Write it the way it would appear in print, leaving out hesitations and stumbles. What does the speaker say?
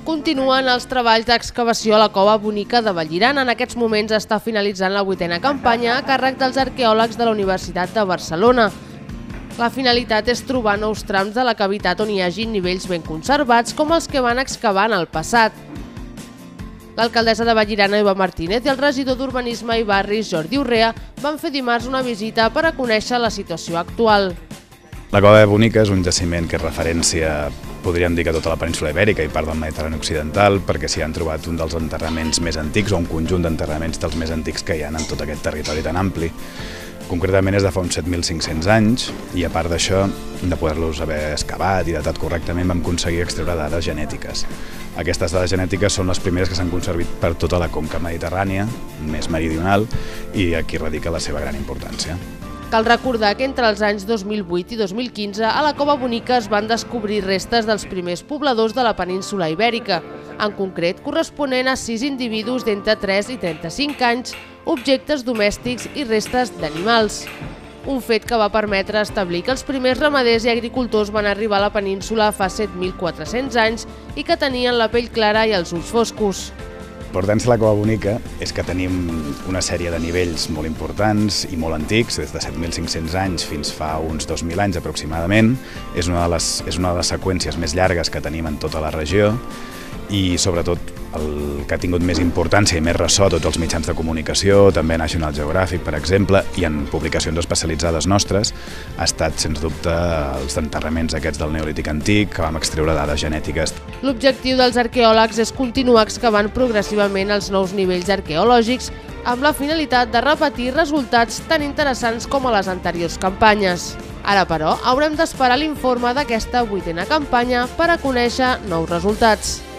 Continuen els treballs d'excavació a la cova bonica de Vallirana. En aquests moments està finalitzant la 8a campanya a càrrec dels arqueòlegs de la Universitat de Barcelona. La finalitat és trobar nous trams de la cavitat on hi hagi nivells ben conservats com els que van excavar en el passat. L'alcaldessa de Vallirana, Eva Martínez, i el regidor d'Urbanisme i Barris, Jordi Urrea, van fer dimarts una visita per a conèixer la situació actual. La Cova Bonica és un jaciment que és referència, podríem dir, que tota la península Ibèrica i part del Mediterrani occidental, perquè s'hi han trobat un dels enterraments més antics o un conjunt d'enterraments dels més antics que hi ha en tot aquest territori tan ampli. Concretament és de fa uns 7.500 anys i a part d'això, de poder-los haver excavat i datat correctament, vam aconseguir extreure dades genètiques. Aquestes dades genètiques són les primeres que s'han conservat per tota la conca mediterrània, més meridional, i aquí radica la seva gran importància. Cal recordar que entre els anys 2008 i 2015 a la Cova Bonica es van descobrir restes dels primers pobladors de la península Ibèrica, en concret corresponent a 6 individus d'entre 3 i 35 anys, objectes domèstics i restes d'animals. Un fet que va permetre establir que els primers ramaders i agricultors van arribar a la península fa 7.400 anys i que tenien la pell clara i els ulls foscos. L'importància de la Cova Bonica és que tenim una sèrie de nivells molt importants i molt antics, des de 7.500 anys fins fa uns 2.000 anys aproximadament. És una de les seqüències més llargues que tenim en tota la regió i sobretot el que ha tingut més importància i més ressò a tots els mitjans de comunicació, també a National Geographic, per exemple, i en publicacions especialitzades nostres, ha estat, sens dubte, els enterraments aquests del Neolític antic, que vam extreure dades genètiques. L'objectiu dels arqueòlegs és continuar excavant progressivament els nous nivells arqueològics amb la finalitat de repetir resultats tan interessants com a les anteriors campanyes. Ara, però, haurem d'esperar l'informe d'aquesta 8a campanya per a conèixer nous resultats.